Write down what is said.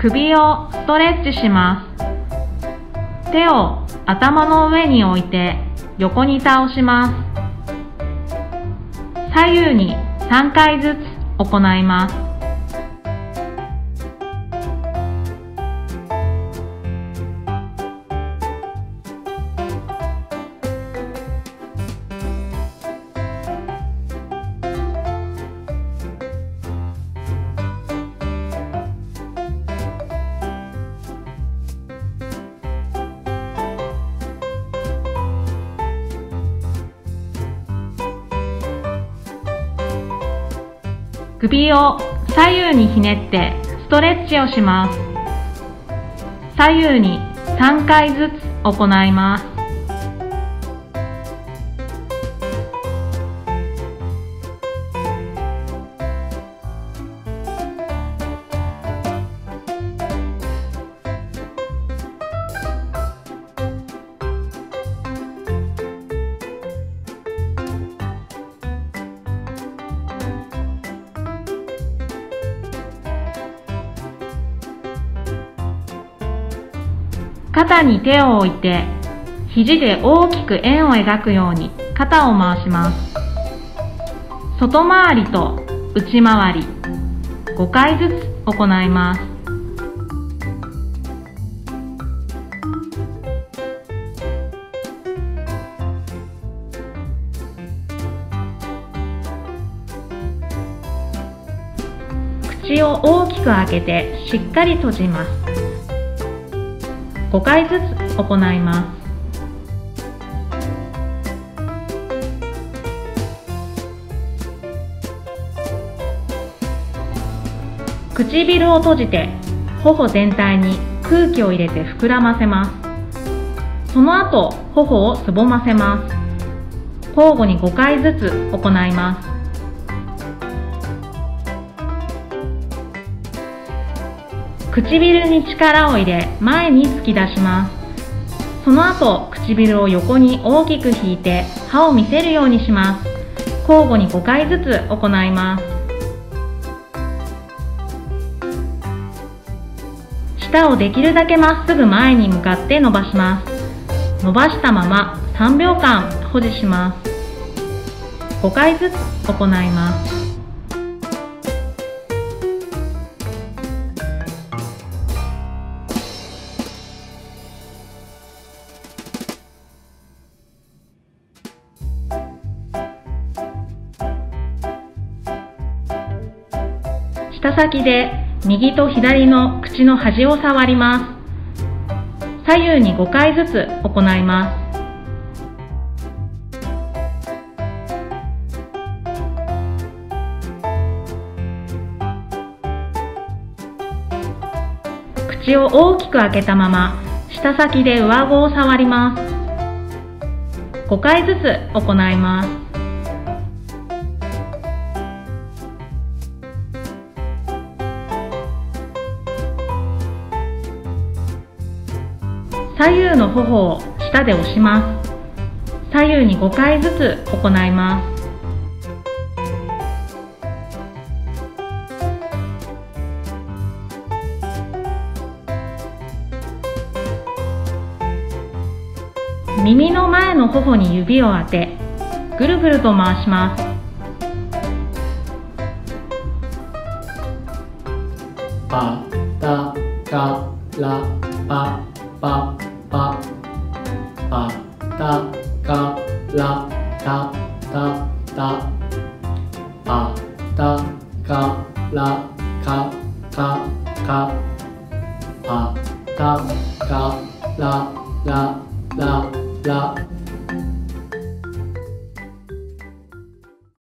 首をストレッチします。手を頭の上に置いて横に倒します。左右に3回ずつ行います。首を左右にひねってストレッチをします。左右に3回ずつ行います。肩に手を置いて、肘で大きく円を描くように肩を回します。外回りと内回り、5回ずつ行います。口を大きく開けてしっかり閉じます。5回ずつ行います。唇を閉じて頬全体に空気を入れて膨らませます。その後、頬をすぼませます。交互に5回ずつ行います。唇に力を入れ前に突き出します。その後、唇を横に大きく引いて歯を見せるようにします。交互に5回ずつ行います。舌をできるだけまっすぐ前に向かって伸ばします。伸ばしたまま3秒間保持します。5回ずつ行います。舌先で右と左の口の端を触ります。左右に5回ずつ行います。口を大きく開けたまま舌先で上顎を触ります。5回ずつ行います。左右の頬を舌で押します。左右に5回ずつ行います。耳の前の頬に指を当て、ぐるぐると回します。 パタカラパパパパタカラタタタパタカラカカカパタカララララ